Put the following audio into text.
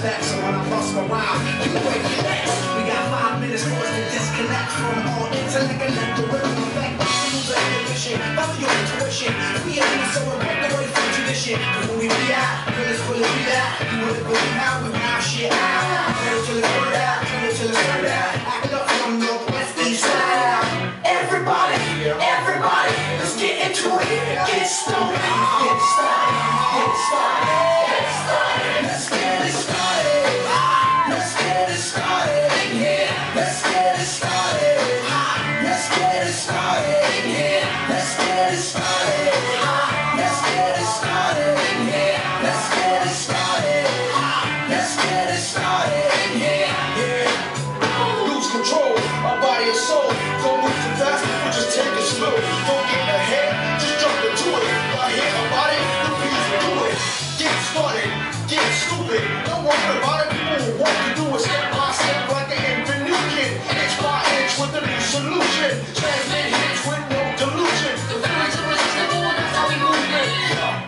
respect. So when I bust my rhyme, you break your necks. We got 5 minutes for us to disconnect from all intellect and let the rhythm affect. Lose our inhibition, follow your intuition. We ain't even so and break away from tradition. Cause when we be out, feelings will be out. You wouldn't believe how we round shit out. Turn it till it's word out, turn it till it's word out. Act up from Northwest East Side. Everybody, everybody, let's get into it. Get stoned, get started, get started, get started. Let's get it started. Let's get it started in here. Let's get it started. Let's get it started in here. Let's get it started. Let's get it started in here. Let's get it started. Let's get it started in here. Yeah. Lose control, our body and soul. Don't move too fast, we just take it slow. Don't get ahead, just jump into it. Y'all hear about it? The beats do it. Get started, get stupid. Don't worry about it, people will want to do it step by step like an infant new kid. Inch by inch with a new solution. Transmit hits with no delusion. The feelings are irresistible, that's how we move it. Yeah.